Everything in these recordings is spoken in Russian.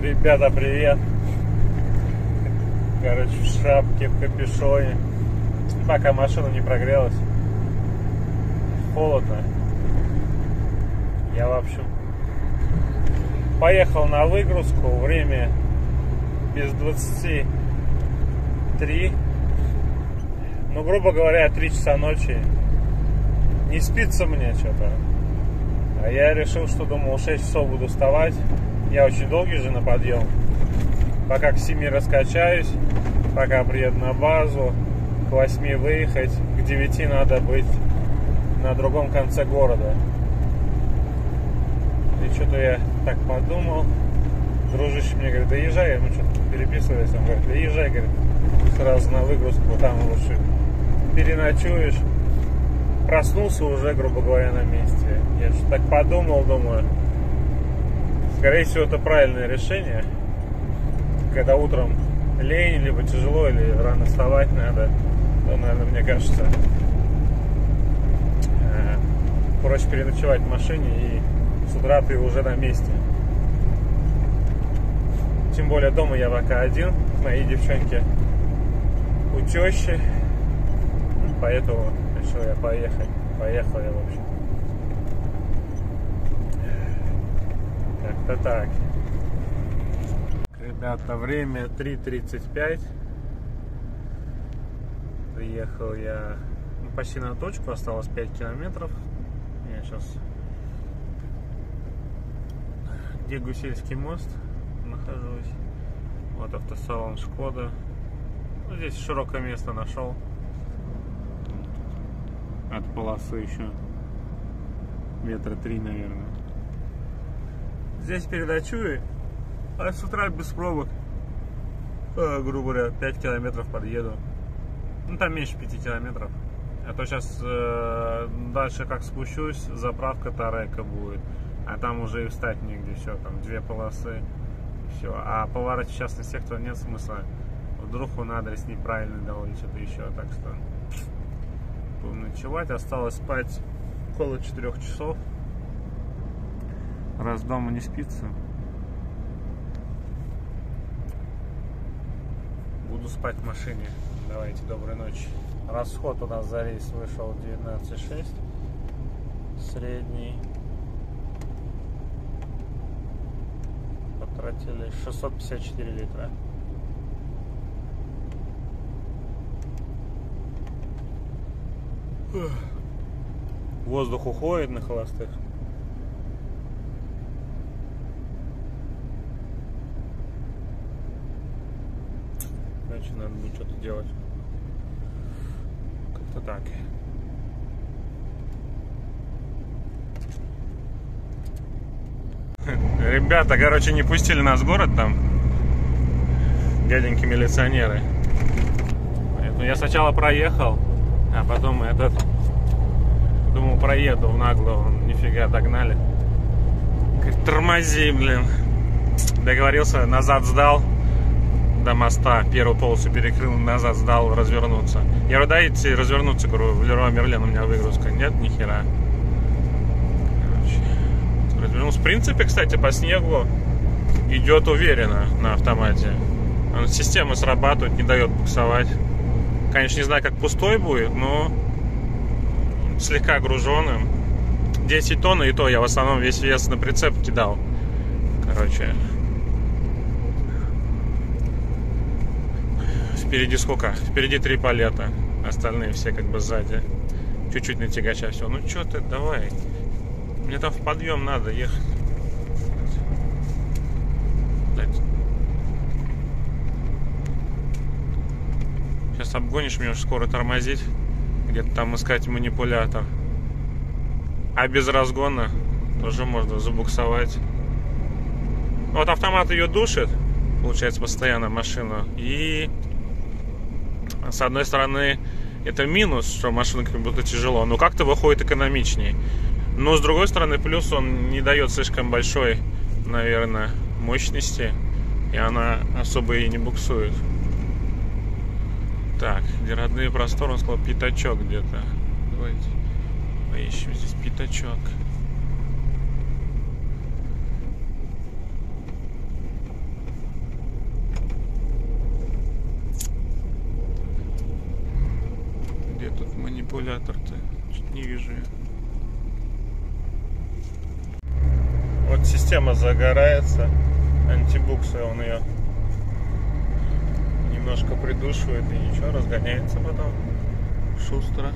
Ребята, привет! Короче, в шапке, в капюшоне. Пока машина не прогрелась. Холодно. Я, в общем, поехал на выгрузку. Время без 23. Ну, грубо говоря, 3 часа ночи. Не спится мне что-то. А я решил, что думал, 6 часов буду вставать. Я очень долгий же на подъем. Пока к 7 раскачаюсь, пока приеду на базу, к 8 выехать, к 9 надо быть на другом конце города. И что-то я так подумал. Дружище мне говорит, да езжай, мы что-то переписывались, он говорит, да езжай, говорит, сразу на выгрузку, там лучше переночуешь. Проснулся уже, грубо говоря, на месте. Я что-то так подумал, думаю, скорее всего, это правильное решение. Когда утром лень, либо тяжело, или рано вставать надо, то, наверное, мне кажется, проще переночевать в машине, и с утра ты уже на месте. Тем более дома я пока один, мои девчонки у тещи, поэтому решил я поехать. Поехал я, в общем. Как-то так. Ребята, время 3:35. Приехал я почти на точку, осталось 5 километров. Я сейчас где Гусельский мост нахожусь. Вот автосалон Шкода. Ну, здесь широкое место нашел. От полосы еще метра 3, наверное. Здесь переночую, а с утра без пробок, грубо говоря, 5 километров подъеду. Ну, там меньше 5 километров. А то сейчас дальше как спущусь, заправка Тарека будет. А там уже и встать негде, все, там 2 полосы. Все. А поворачивать в частный сектор нет смысла. Вдруг он адрес неправильный дал или что-то еще. Так что будем ночевать. Осталось спать около 4 часов. Раз дома не спится, буду спать в машине. Давайте, доброй ночи. Расход у нас за рейс вышел 19,6. Средний. Потратили 654 литра. Воздух уходит на холостых. Значит, надо будет что-то делать. Как-то так. Ребята, короче, не пустили нас в город там. Дяденьки милиционеры. Поэтому я сначала проехал, а потом думал, проеду в наглую. Нифига, догнали. Тормози, блин. Договорился, назад сдал. До моста, первую полосу перекрыл, назад сдал, развернуться. Я говорю, дайте развернуться, говорю, в Леруа Мерлен у меня выгрузка. Нет, ни хера. Короче, развернулся. В принципе, кстати, по снегу идет уверенно на автомате. Система срабатывает, не дает буксовать. Конечно, не знаю, как пустой будет, но слегка груженным. 10 тонн, и то я в основном весь вес на прицеп кидал. Короче. Впереди сколько? Впереди 3 палета. Остальные все как бы сзади. Чуть-чуть на тягача все. Ну что ты, давай. Мне там в подъем надо ехать. Сейчас обгонишь меня, скоро тормозить. Где-то там искать манипулятор. А без разгона тоже можно забуксовать. Вот автомат ее душит. Получается, постоянно машину. И с одной стороны, это минус, что машина как будто тяжело, но как-то выходит экономичнее. Но с другой стороны, плюс он не дает слишком большой, наверное, мощности, и она особо и не буксует. Так, где родные просторы, он сказал, пятачок где-то. Давайте поищем здесь пятачок. Манипулятор-то. Чуть не вижу я. Вот система загорается. Антибуксы, он ее немножко придушивает и ничего, разгоняется потом шустро.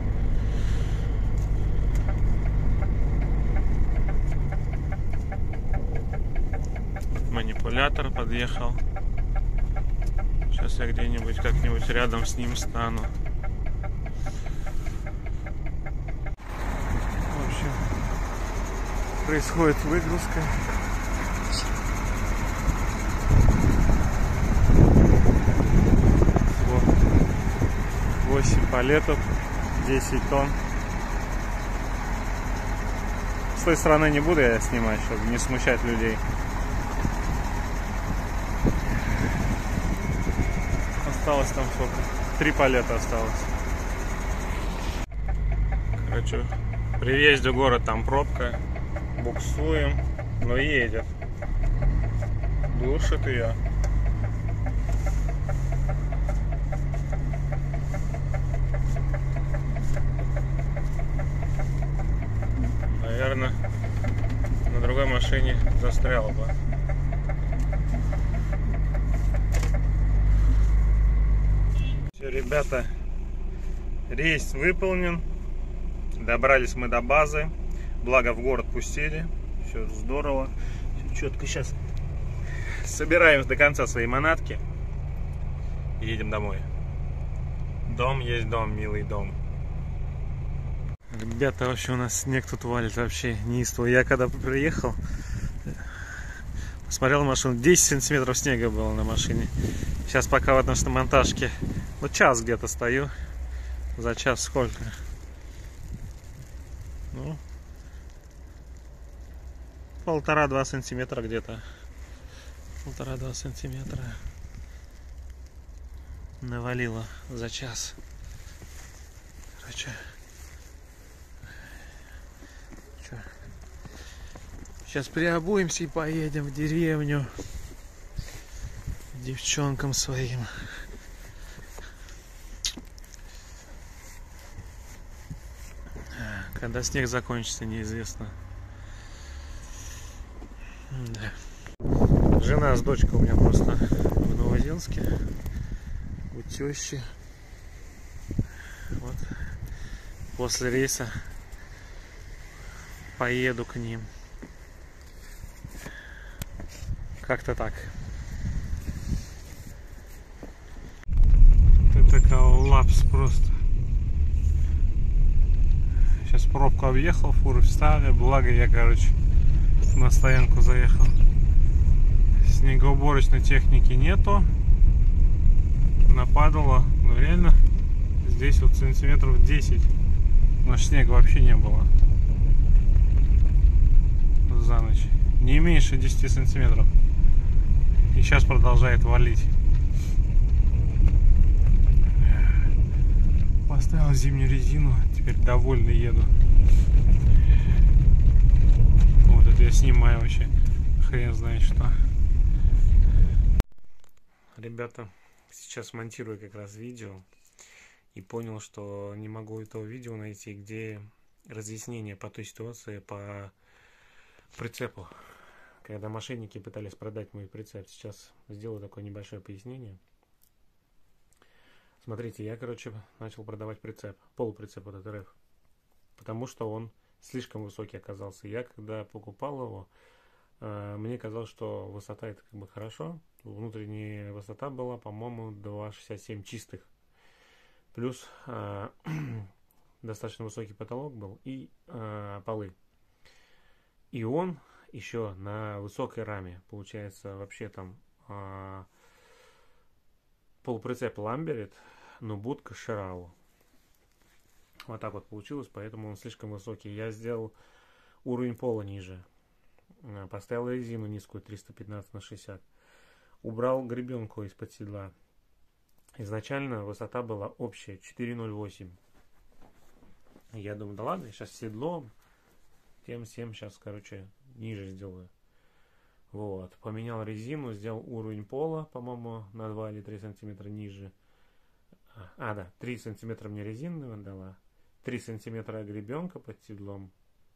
Манипулятор подъехал. Сейчас я где-нибудь как-нибудь рядом с ним стану. В общем, происходит выгрузка. Вот. 8 палетов, 10 тонн. С той стороны не буду я снимать, чтобы не смущать людей. Осталось там сколько? 3 палета осталось. Короче, при въезде в город там пробка. Буксуем, но едет. Глушит ее. Наверное, на другой машине застрял бы. Все, ребята, рейс выполнен. Добрались мы до базы. Благо в город пустили. Все здорово. Все четко. Сейчас собираем до конца свои манатки. И едем домой. Дом есть дом, милый дом. Ребята, вообще у нас снег тут валит вообще неистово. Я когда приехал, посмотрел машину, 10 сантиметров снега было на машине. Сейчас пока в этом монтажке, вот час где-то стою. За час сколько? Ну, 1,5-2 сантиметра где-то. 1,5-2 сантиметра навалило за час. Короче, сейчас приобуемся и поедем в деревню к девчонкам своим. Когда снег закончится, неизвестно. Да. Жена с дочкой у меня просто в Новозинске, у тещи. Вот. После рейса поеду к ним. Как-то так. Это коллапс просто. Сейчас пробку объехал, фуры встали. Благо я, короче, на стоянку заехал. Снегоуборочной техники нету. Нападало, ну реально, здесь вот сантиметров 10. Но снега вообще не было за ночь. Не меньше 10 сантиметров. И сейчас продолжает валить. Поставил зимнюю резину, теперь довольный еду. Вот это я снимаю вообще. Хрен знает что. Ребята, сейчас монтирую как раз видео. И понял, что не могу этого видео найти, где разъяснение по той ситуации по прицепу. Когда мошенники пытались продать мой прицеп. Сейчас сделаю такое небольшое пояснение. Смотрите, я, короче, начал продавать прицеп, полуприцеп этот РФ, потому что он слишком высокий оказался. Я, когда покупал его, мне казалось, что высота это как бы хорошо. Внутренняя высота была, по-моему, 2,67 чистых. Плюс достаточно высокий потолок был и полы. И он еще на высокой раме. Получается, вообще там полуприцеп ламберит, но будка Ширау. Вот так вот получилось, поэтому он слишком высокий. Я сделал уровень пола ниже. Поставил резину низкую 315/60. Убрал гребенку из-под седла. Изначально высота была общая 4,08. Я думаю, да ладно, сейчас седло тем всем сейчас, короче, ниже сделаю. Вот, поменял резину, сделал уровень пола, по-моему, на 2 или 3 сантиметра ниже. Да, 3 сантиметра мне резина дала. 3 сантиметра гребенка под седлом.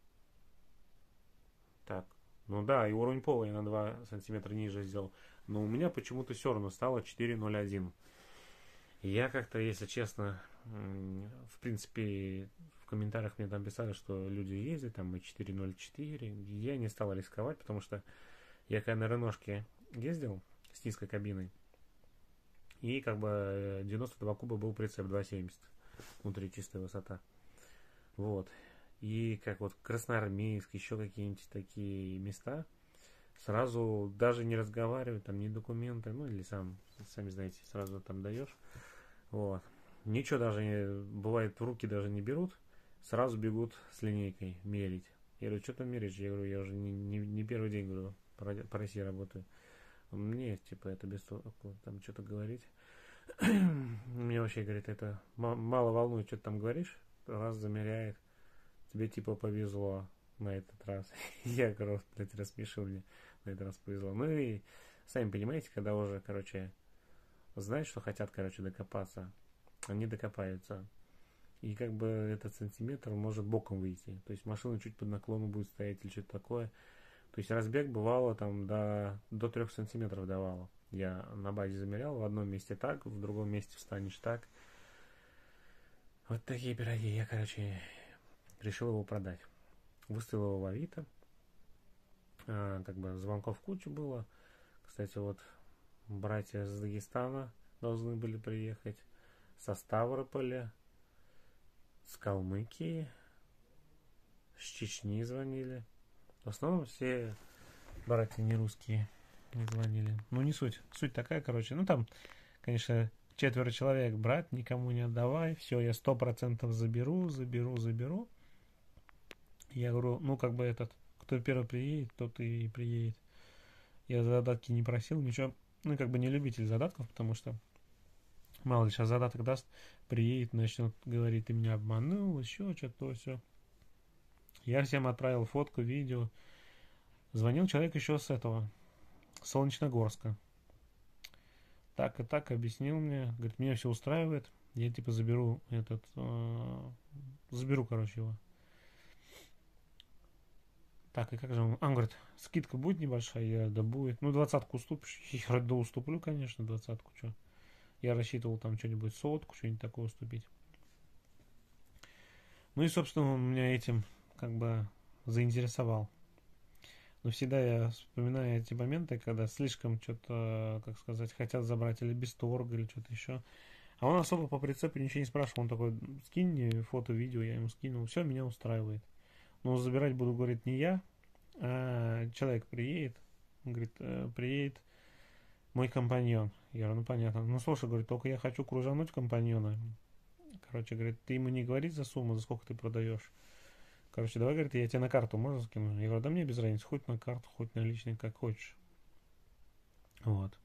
Так, ну да, и уровень пола я на 2 сантиметра ниже сделал. Но у меня почему-то все равно стало 4.01. Я как-то, если честно, в принципе, в комментариях мне там писали, что люди ездят, там и 4.04. Я не стал рисковать, потому что я когда на Реношке ездил с низкой кабиной, и как бы 92 куба был прицеп 2.70. Внутри чистая высота. Вот. И как вот Красноармейск, еще какие-нибудь такие места, сразу даже не разговаривать, там ни документы, ну или сами знаете, сразу там даешь. Вот. Ничего даже бывает, в руки даже не берут, сразу бегут с линейкой мерить. Я говорю, что там мерить? Я говорю, я уже не первый день, говорю, по России работаю. Мне, типа, это без толку, там что-то говорить. Мне вообще, говорит, это мало волнует, что ты там говоришь, раз замеряет. Тебе, типа, повезло на этот раз. Я, короче, блядь, рассмешил, мне на этот раз повезло. Ну и, сами понимаете, когда уже, короче, знают, что хотят, короче, докопаться, они докопаются. И как бы этот сантиметр может боком выйти. То есть машина чуть под наклоном будет стоять или что-то такое. То есть разбег бывало там до 3 сантиметров давало. Я на базе замерял, в одном месте так, в другом месте встанешь так. Вот такие пироги. Я, короче, решил его продать. Выставил его в Авито. Как бы звонков кучу было. Кстати, вот братья из Дагестана должны были приехать. Со Ставрополя. С Калмыкии. С Чечни звонили. В основном все братья не русские не звонили. Ну, не суть. Суть такая, короче. Ну, там, конечно, 4 человек. Брат, никому не отдавай. Все, я 100% заберу. Я говорю, ну, как бы кто первый приедет, тот и приедет. Я задатки не просил, ничего. Ну, как бы не любитель задатков, потому что мало ли сейчас задаток даст, приедет, начнет говорить, ты меня обманул, еще что-то, все. Я всем отправил фотку, видео. Звонил человек еще с Солнечногорска. Так и так объяснил мне. Говорит, меня все устраивает. Я типа заберу, короче, его. Так, и как же он? Говорит, скидка будет небольшая? Я, да будет. Ну, 20-ку уступишь? Я говорю, да уступлю, конечно, 20-ку, что. Я рассчитывал там что-нибудь 100-ку, что-нибудь такое уступить. Ну и, собственно, он меня этим как бы заинтересовал. Но всегда я вспоминаю эти моменты, когда слишком что-то, как сказать, хотят забрать или без торга, или что-то еще. А он особо по прицепу ничего не спрашивал. Он такой, скинь мне фото, видео, я ему скинул. Все, меня устраивает. Но забирать буду, говорит, не я, а человек приедет. Он говорит, приедет мой компаньон. Я говорю, ну понятно. Ну слушай, говорит, только я хочу кружануть компаньона. Короче, говорит, ты ему не говори за сумму, за сколько ты продаешь. Короче, давай, говорит, я тебе на карту можно скину? Я говорю, да мне без разницы, хоть на карту, хоть наличный, как хочешь. Вот.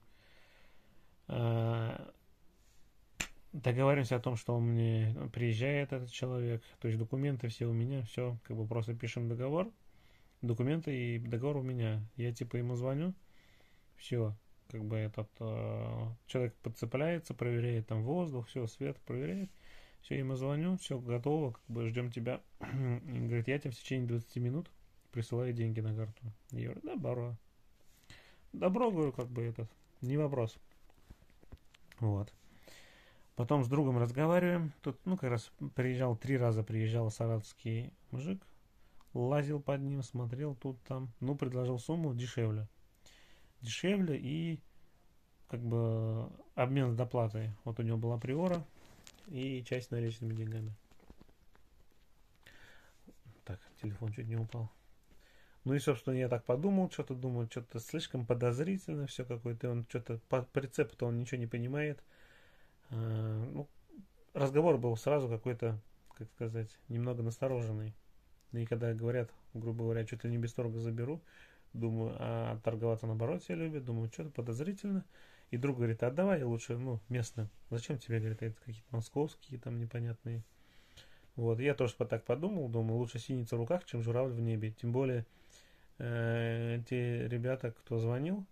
Договоримся о том, что он мне приезжает, этот человек, то есть документы все у меня, все, как бы просто пишем договор, документы и договор у меня. Я типа ему звоню, все, как бы этот человек подцепляется, проверяет там воздух, все, свет проверяет. Все, ему звоню, все готово, как бы ждем тебя. И говорит, я тебе в течение 20 минут присылаю деньги на карту. Я говорю, добро. Добро, говорю, как бы не вопрос. Вот. Потом с другом разговариваем. Тут, ну, как раз приезжал, 3 раза приезжал саратовский мужик. Лазил под ним, смотрел тут, там. Ну, предложил сумму дешевле. Дешевле и как бы обмен с доплатой. Вот у него была приора и часть наличными деньгами. Так, телефон чуть не упал. Ну и, собственно, я так подумал, что-то думаю, что-то слишком подозрительно все какое-то. Он что-то по прицепу-то он ничего не понимает. Ну, разговор был сразу какой-то, как сказать, немного настороженный. И когда говорят, грубо говоря, что-то не без торга заберу, думаю, а торговаться наоборот все любят, думаю, что-то подозрительно. И друг говорит, а давай лучше, ну, местно. Зачем тебе, говорит, это какие-то московские там непонятные. Вот, я тоже так подумал, думаю, лучше синица в руках, чем журавль в небе. Тем более, те ребята, кто звонил,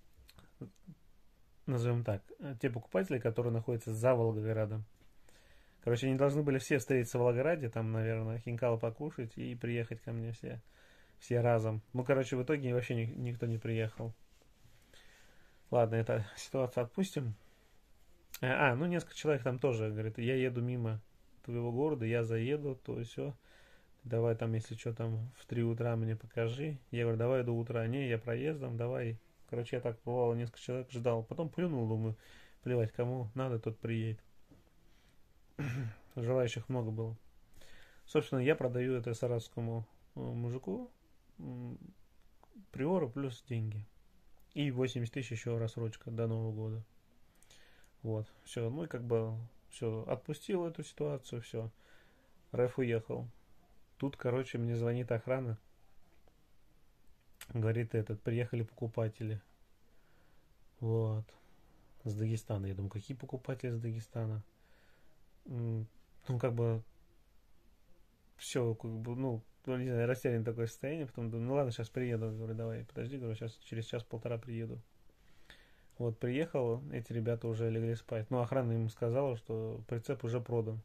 назовем так, те покупатели, которые находятся за Волгоградом, Короче, они должны были все встретиться в Волгограде, там, наверное, хинкала покушать и приехать ко мне все разом. Ну, короче, в итоге вообще никто не приехал. Ладно, эту ситуацию отпустим. Ну, несколько человек там тоже, говорит, я еду мимо твоего города, я заеду, то и все. Давай там, если что, там в 3 утра мне покажи. Я говорю, давай до утра. Не, я проездом, давай. Короче, я так бывало, несколько человек ждал. Потом плюнул, думаю, плевать, кому надо, тот приедет. Желающих много было. Собственно, я продаю это саратовскому мужику приору плюс деньги. И 80 тысяч еще рассрочка до Нового года. Вот, все, ну и как бы все, отпустил эту ситуацию, все. Рэф уехал. Тут, короче, мне звонит охрана. Говорит, приехали покупатели. Вот. С Дагестана. Я думаю, какие покупатели с Дагестана? Ну, как бы, все, как бы, ну, не знаю, растерянное такое состояние. Потом думаю, ну ладно, сейчас приеду. Говорю, давай, подожди, говорю, сейчас через час-полтора приеду. Вот, приехал, эти ребята уже легли спать. Ну, охрана им сказала, что прицеп уже продан.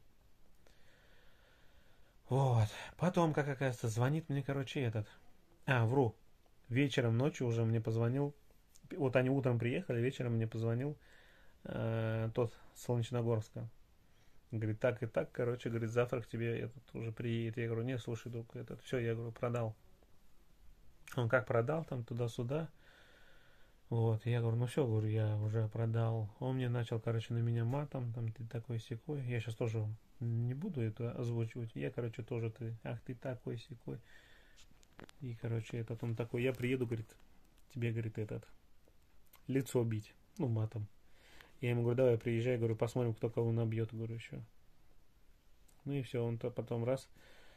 Вот. Потом, как оказывается, звонит мне, короче, вру. Вечером, ночью уже мне позвонил. Вот они утром приехали, вечером мне позвонил тот с Солнечногорска. Говорит, так и так, короче, говорит, завтра к тебе уже приедет. Я говорю, нет, слушай, друг, все, я говорю, продал. Он как продал, там, туда-сюда. Вот, я говорю, ну все, говорю, я уже продал. Он мне начал, короче, на меня матом, там, ты такой секой. Я сейчас тоже не буду это озвучивать. Я, короче, тоже ты такой секой. И, короче, он такой, я приеду, говорит, тебе, говорит, лицо бить, ну, матом. Я ему говорю, давай приезжай, говорю, посмотрим, кто кого набьет, говорю, еще. Ну и все, он-то потом раз.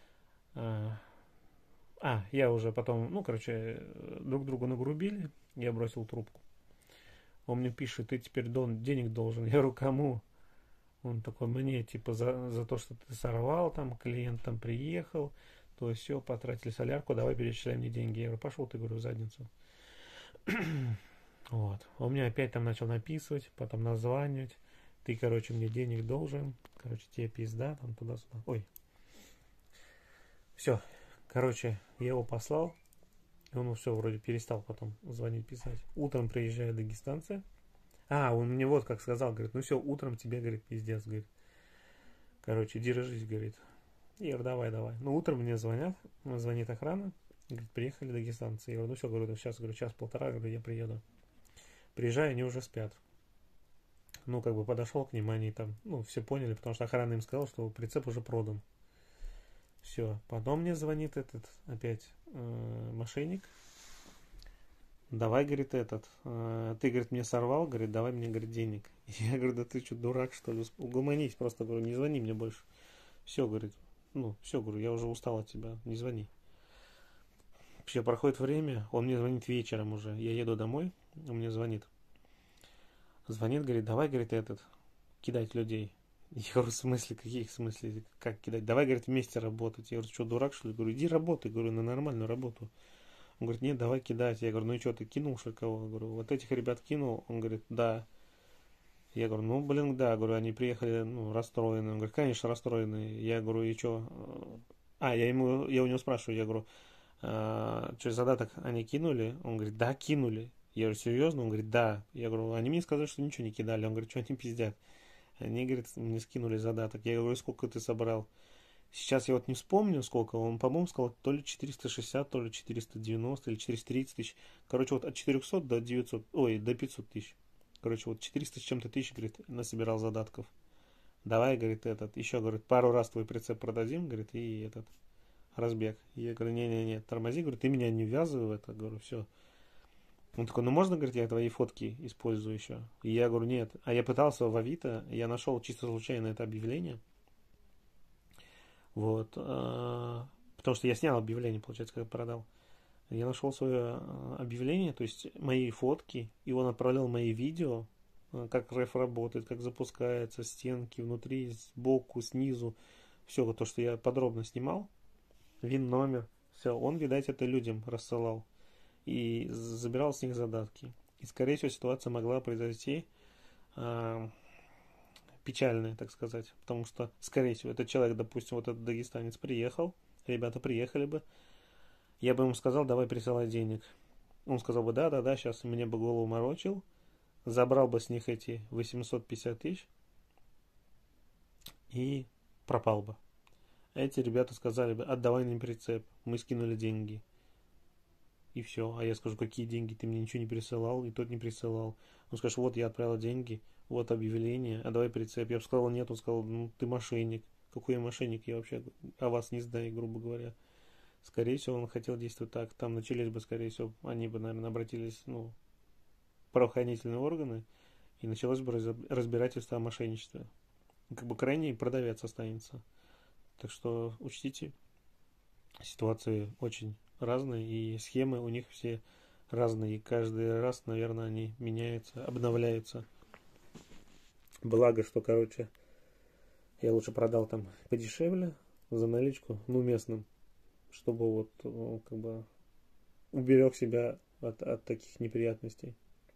Я уже потом, ну, короче, друг другу нагрубили, я бросил трубку. Он мне пишет, ты теперь денег должен. Я говорю, кому? Он такой, мне, типа, за то, что ты сорвал, там, клиент там приехал, то есть все, потратили солярку, давай перечисляй мне деньги. Я говорю, пошел ты, говорю, в задницу. Вот. Он мне опять там начал написывать, потом названивать. Ты, короче, мне денег должен. Короче, тебе пизда, там туда-сюда. Ой. Все. Короче, я его послал. И он все, вроде перестал потом звонить, писать. Утром приезжают дагестанцы. Он мне вот как сказал, говорит, ну все, утром тебе, говорит, пиздец, говорит. Короче, держись, говорит. Я говорю, давай. Ну, утром мне звонит охрана. Говорит, приехали дагестанцы. Я говорю, ну все, говорю, сейчас, говорю, час-полтора, говорю, я приеду. Приезжаю, они уже спят. Ну, как бы подошел к ним, они там, ну, все поняли, потому что охрана им сказала, что прицеп уже продан. Все. Потом мне звонит опять мошенник. Давай, говорит, ты, говорит, мне сорвал, говорит, давай мне, говорит, денег. Я говорю, да ты что, дурак, что ли? Угомонись, просто, говорю, не звони мне больше. Все, говорит, все, говорю, я уже устал от тебя, не звони. Все, проходит время, он мне звонит вечером уже. Я еду домой, он мне звонит. Звонит, говорит, давай, говорит, кидать людей. Я говорю, в смысле, каких смысле, как кидать? Давай, говорит, вместе работать. Я говорю, что, дурак, что ли? Говорю, иди работай, говорю, на нормальную работу. Он говорит, нет, давай кидать. Я говорю, ну и что, ты кинул, что ли, кого? Я говорю, вот этих ребят кинул. Он говорит, да. Я говорю, ну, блин, да. Говорю, они приехали, расстроенные. Он говорит, конечно, расстроенные. Я говорю, и что? Я у него спрашиваю, я говорю, что, задаток они кинули? Он говорит, да, кинули. Я говорю, серьезно? Он говорит, да. Я говорю, они мне сказали, что ничего не кидали. Он говорит, что они пиздят? Они, говорит, мне скинули задаток. Я говорю, сколько ты собрал? Сейчас я вот не вспомню, сколько. Он, по-моему, сказал, то ли 460, то ли 490, или 430 тысяч. Короче, вот от 400 до 900, до 500 тысяч. Короче, вот 400 с чем-то тысяч, говорит, насобирал задатков. Давай, говорит, еще, говорит, пару раз твой прицеп продадим, говорит, и разбег. Я говорю, не-не-не, тормози, говорю, ты меня не ввязывай в это, говорю, все. Он такой, ну можно, говорит, я твои фотки использую еще? И я говорю, нет. А я пытался в Авито, я нашел чисто случайно это объявление. Вот. Потому что я снял объявление, получается, когда продал. Я нашел свое объявление, то есть мои фотки, и он отправлял мои видео, как рэф работает, как запускается, стенки внутри, сбоку, снизу. Все, то, что я подробно снимал. ВИН-номер. Все, он, видать, это людям рассылал. И забирал с них задатки. И, скорее всего, ситуация могла произойти 1 печальное, так сказать. Потому что, скорее всего, этот человек, допустим, вот этот дагестанец приехал, ребята приехали бы, я бы ему сказал, давай присылай денег. Он сказал бы, да, сейчас мне бы голову морочил, забрал бы с них эти 850 тысяч и пропал бы. Эти ребята сказали бы, отдавай нам прицеп, мы скинули деньги. И все. А я скажу, какие деньги, ты мне ничего не присылал, и тот не присылал. Он скажет, вот я отправил деньги, вот объявление, а давай прицеп. Я бы сказал, нет, он сказал, ну ты мошенник. Какой я мошенник, я вообще о вас не знаю, грубо говоря. Скорее всего, он хотел действовать так. Там начались бы, скорее всего, они бы, наверное, обратились, в правоохранительные органы, и началось бы разбирательство о мошенничестве. Как бы крайний продавец останется. Так что учтите, ситуации очень разные, и схемы у них все разные. И каждый раз, наверное, они меняются, обновляются. Благо, что, я лучше продал там подешевле за наличку, местным, чтобы вот, уберег себя от таких неприятностей.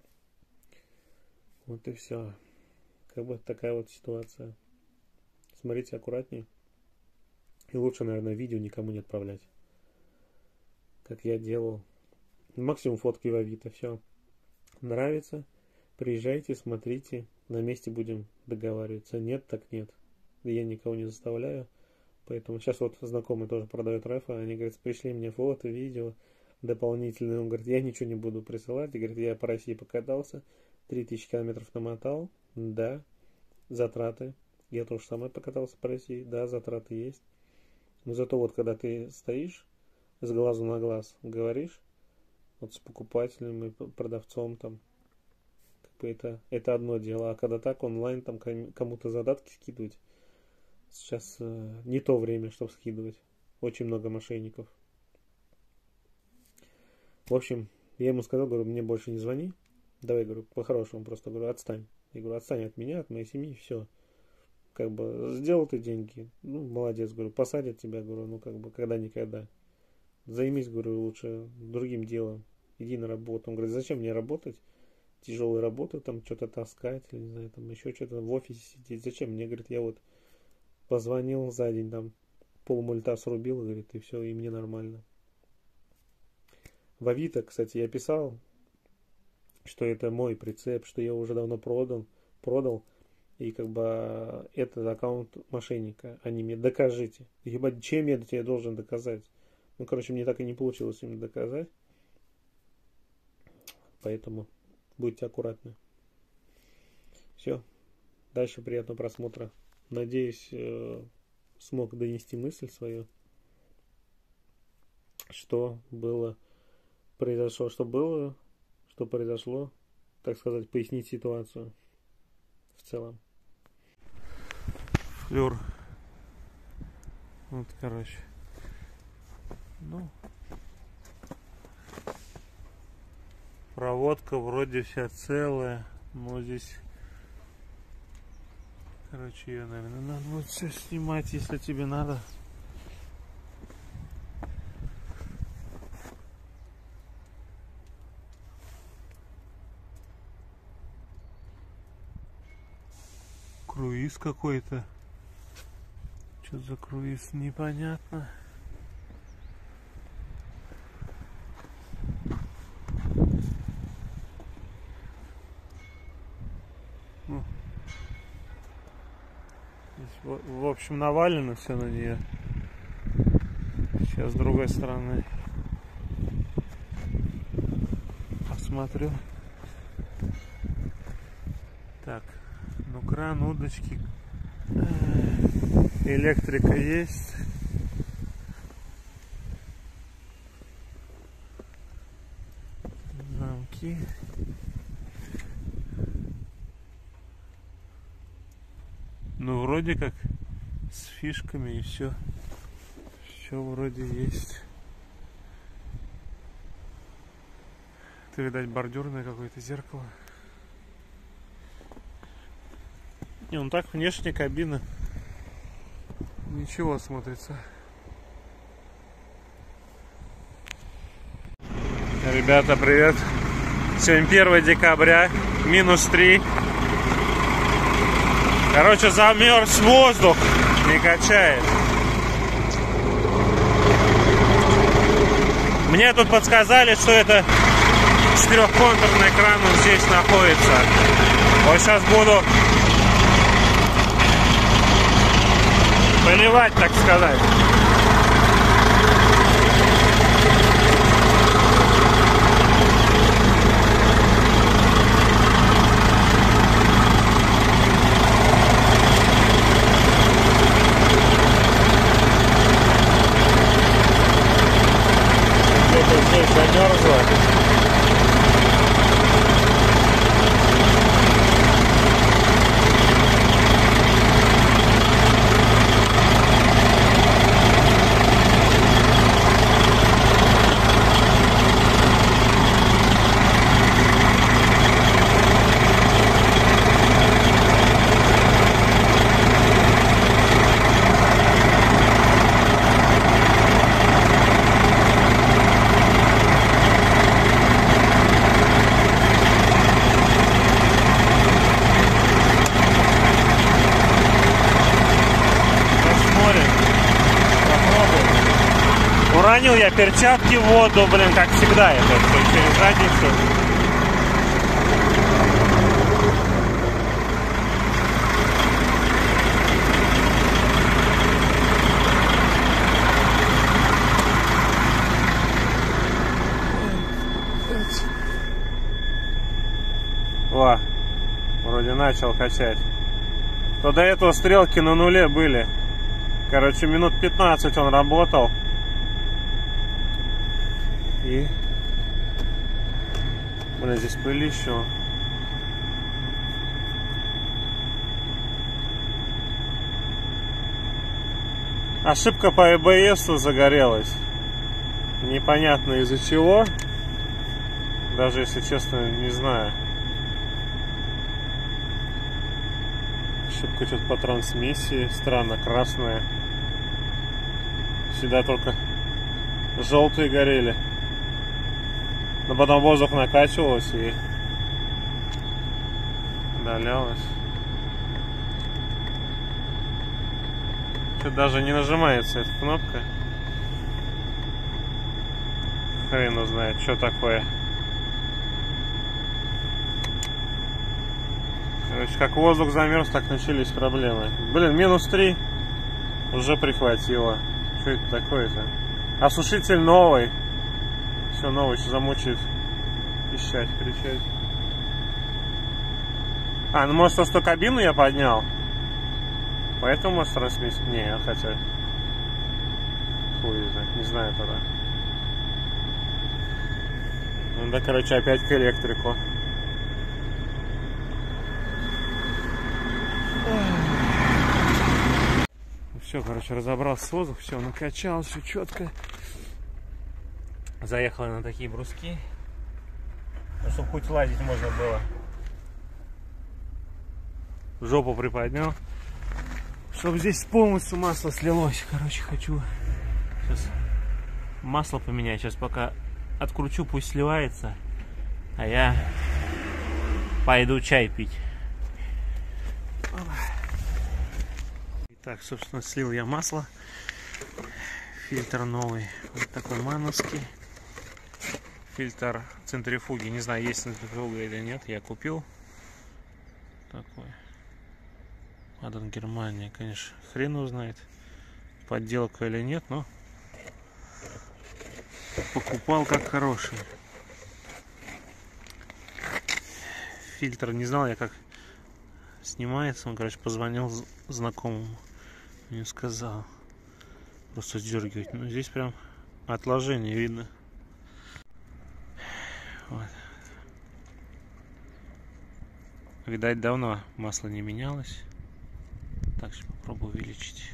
Вот и все. Такая вот ситуация. Смотрите аккуратнее. И лучше, наверное, видео никому не отправлять. Как я делал. Максимум фотки в Авито. Все. Нравится? Приезжайте, смотрите. На месте будем договариваться. Нет, так нет. Я никого не заставляю. Поэтому сейчас вот знакомый тоже продает рэфа. Они говорят, пришли мне фото, видео дополнительные. Он говорит, я ничего не буду присылать. И говорит, я по России покатался. 3000 километров намотал. Да. Затраты. Я тоже самое покатался по России. Да, затраты есть. Но зато вот когда ты стоишь с глазу на глаз, говоришь вот с покупателем и продавцом там, это одно дело. А когда так онлайн там кому-то задатки скидывать, сейчас не то время, чтобы скидывать. Очень много мошенников. В общем, я ему сказал, говорю, мне больше не звони. Давай, говорю, по-хорошему просто, говорю, отстань. Я говорю, отстань от меня, от моей семьи, все. Сделал ты деньги, молодец, говорю, посадят тебя, говорю, когда-никогда. Займись, говорю, лучше другим делом, иди на работу. Он говорит, зачем мне работать, тяжелую работу, там что-то таскать, или, не знаю, там еще что-то в офисе сидеть, зачем? Мне, говорит, я вот позвонил за день, там, полмульта срубил, говорит, и все, и мне нормально. В Авито, кстати, я писал, что это мой прицеп, что я уже давно продал, и этот аккаунт мошенника. Они мне докажите. Чем я тебе должен доказать? Мне так и не получилось им доказать. Поэтому будьте аккуратны. Все. Дальше приятного просмотра. Надеюсь, смог донести мысль свою. Что произошло, что произошло. Так сказать, пояснить ситуацию в целом. Флёр. Вот, проводка вроде вся целая, но здесь, ее, наверное, надо будет все снимать, если тебе надо. Круиз какой-то. Что за круиз, непонятно. Здесь, в общем, навалено все на нее. Сейчас с другой стороны посмотрю. Так, кран, удочки, электрика есть. Замки. Вроде как с фишками и все. Все вроде есть. Это, видать, бордюрное какое-то зеркало. Так внешне кабина ничего смотрится. Ребята, привет! Сегодня 1 декабря, -3. Короче, замерз воздух, не качает. Мне тут подсказали, что это четырехконтурный кран здесь находится. Вот сейчас буду поливать, так сказать. Где-то здесь замерзло. Уронил я перчатки в воду, блин, как всегда, это все через задницу. Во, вроде начал качать. То до этого стрелки на нуле были. Короче, минут 15 он работал. И, блин, здесь пылище. Ошибка по ЭБСу загорелась. Непонятно из-за чего. Даже, если честно, не знаю. Ошибка что-то по трансмиссии. Странно, красная. Всегда только желтые горели. Но потом воздух накачивался и удалялось. Что-то даже не нажимается эта кнопка. Хрен узнает, что такое. Короче, как воздух замерз, так начались проблемы. Блин, -3 уже прихватило. Что это такое-то? Осушитель новый. Все новый, еще замучает пищать, кричать. А, ну может то, что кабину я поднял? Поэтому может трансмиссия. Не, хотя... Хуй знает, не знаю тогда. Ну да, короче, опять к электрику. Все, короче, разобрался с воздухом, все, накачал, все четко. Заехал на такие бруски, чтобы хоть лазить можно было. Жопу приподнял, чтобы здесь полностью масло слилось. Короче, хочу сейчас масло поменять. Сейчас пока откручу, пусть сливается, а я пойду чай пить. Итак, собственно, слил я масло. Фильтр новый, вот такой мановский. Фильтр центрифуги, не знаю, есть центрифуга или нет, я купил такой. Аден Германия, конечно, хрен узнает, подделка или нет, но покупал как хороший. Фильтр не знал я, как снимается. Он, короче, позвонил знакомому, мне сказал просто сдергивать. Но здесь прям отложение видно. Вот. Видать, давно масло не менялось. Так, сейчас попробую увеличить.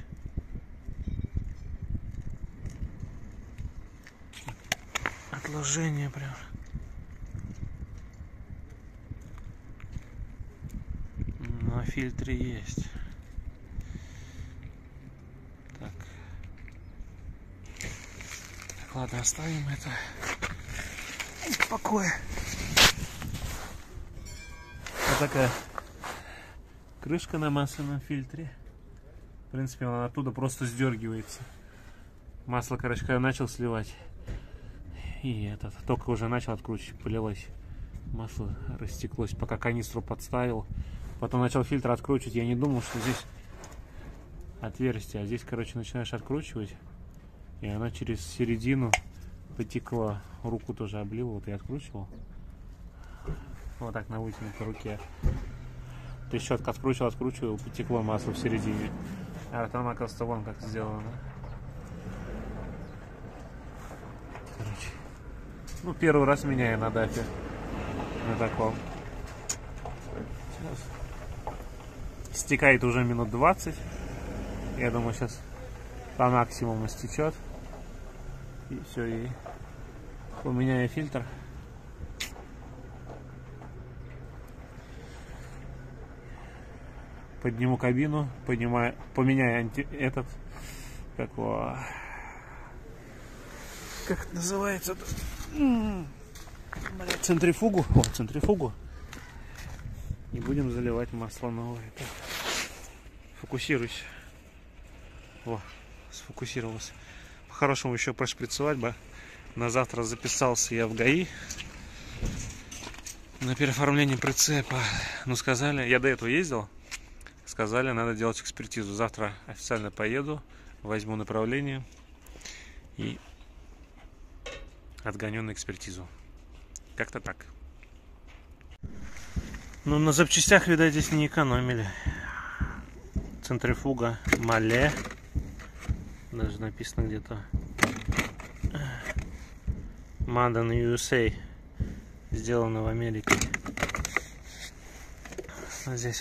Отложение прям. На фильтре есть. Так. Так, ладно, оставим это в покое. Вот такая крышка на масляном фильтре. В принципе, он оттуда просто сдергивается. Масло, короче, когда начал сливать. И этот, только уже начал откручивать, полилось. Масло растеклось, пока канистру подставил. Потом начал фильтр откручивать. Я не думал, что здесь отверстие. А здесь, короче, начинаешь откручивать. И оно через середину потекло. Руку тоже облило. Вот я откручивал. Вот так на вытянутой руке. Ты щетка откручивал, потекло масло в середине. А там, оказывается, вон как сделано. Короче. Ну, первый раз меняю на дафе. На таком. Сейчас. Стекает уже минут 20. Я думаю, сейчас по максимуму стечет. И все, и поменяю фильтр. Подниму кабину, поменяю этот, как это называется, центрифугу, центрифугу, и будем заливать масло новое. Так. Фокусируйся. Сфокусировался. По-хорошему еще прошприцевать бы. На завтра записался я в ГАИ на переоформление прицепа. Ну, сказали, я до этого ездил. Сказали, надо делать экспертизу. Завтра официально поеду, возьму направление и отгоню на экспертизу. Как-то так. Ну, на запчастях, видать, здесь не экономили. Центрифуга Мале. Даже написано где-то Made in USA. Сделано в Америке. А здесь,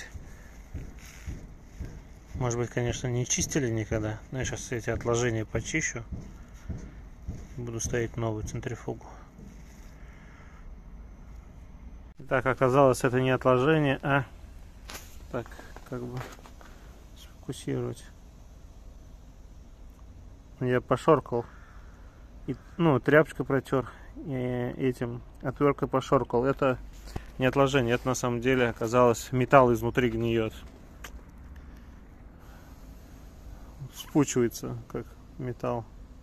может быть, конечно, не чистили никогда. Но я сейчас эти отложения почищу. Буду ставить новую центрифугу. Так, оказалось, это не отложение, а так, как бы сфокусировать. Я пошоркал. И, ну, тряпочкой протер. И этим отверткой пошоркал. Это не отложение, это на самом деле оказалось металл изнутри гниет. Спучивается как металл.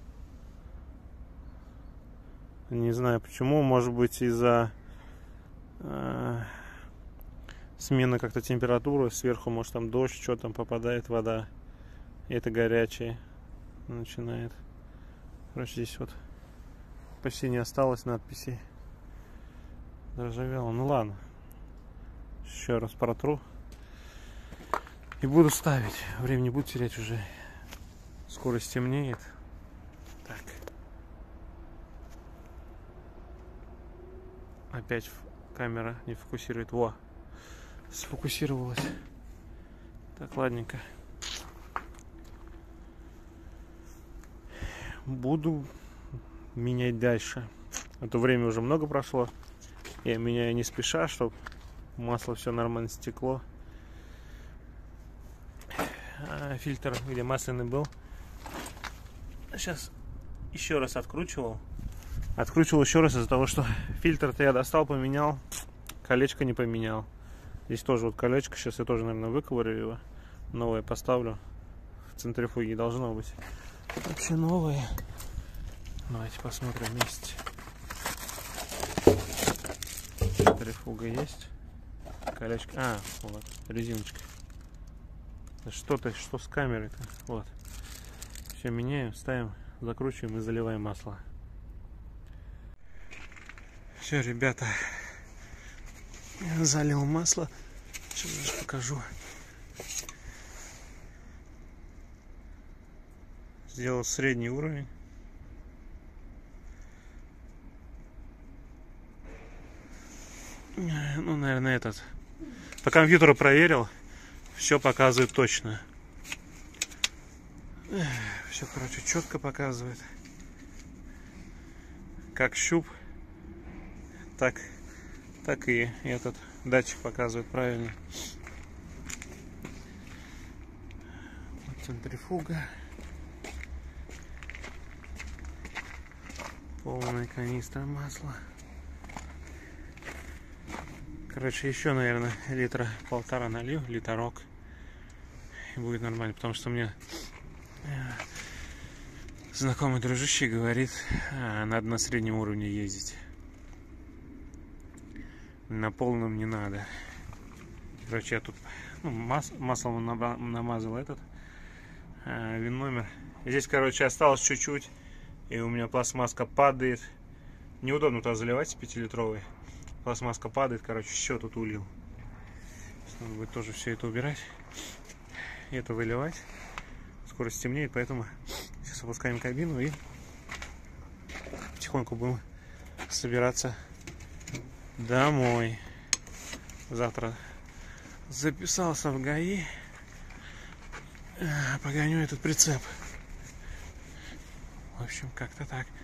Не знаю почему, может быть из-за смены как-то температуры, сверху может там дождь, что там попадает вода, и это горячее начинает. Короче, здесь вот почти не осталось надписей. Заржавело. Ну ладно. Еще раз протру. И буду ставить. Времени буду терять уже. Скоро стемнеет. Так. Опять камера не фокусирует. Во! Сфокусировалась. Так, ладненько. Буду менять дальше. А то время уже много прошло. Я меняю не спеша, чтобы масло все нормально стекло. А фильтр, где масляный был, сейчас еще раз откручивал. Откручивал еще раз из-за того, что фильтр-то я достал, поменял. Колечко не поменял. Здесь тоже вот колечко. Сейчас я тоже, наверное, выковырю его. Новое поставлю. В центрифуге должно быть. Вообще новое. Давайте посмотрим вместе. Центрифуга есть. Колечко. А, вот, резиночка. Что-то, что с камерой-то? Вот. Все меняем, ставим, закручиваем и заливаем масло. Все, ребята. Залил масло. Сейчас даже покажу. Сделал средний уровень. Ну, наверное, этот. По компьютеру проверил. Все показывает точно. Все, короче, четко показывает. Как щуп, так и этот датчик показывает правильно. Вот центрифуга. Полная канистра масла. Короче, еще, наверное, литра полтора налью, литрок. И будет нормально, потому что у меня знакомый дружище говорит, надо на среднем уровне ездить. На полном не надо. Короче, я тут маслом намазал этот винномер. Здесь, короче, осталось чуть-чуть, и у меня пластмасска падает. Неудобно туда заливать 5-литровый. Пластмасска падает, короче, еще тут улил. Надо будет тоже все это убирать. И это выливать. Скоро стемнеет, поэтому сейчас опускаем кабину и потихоньку будем собираться домой. Завтра записался в ГАИ. Погоню этот прицеп. В общем, как-то так.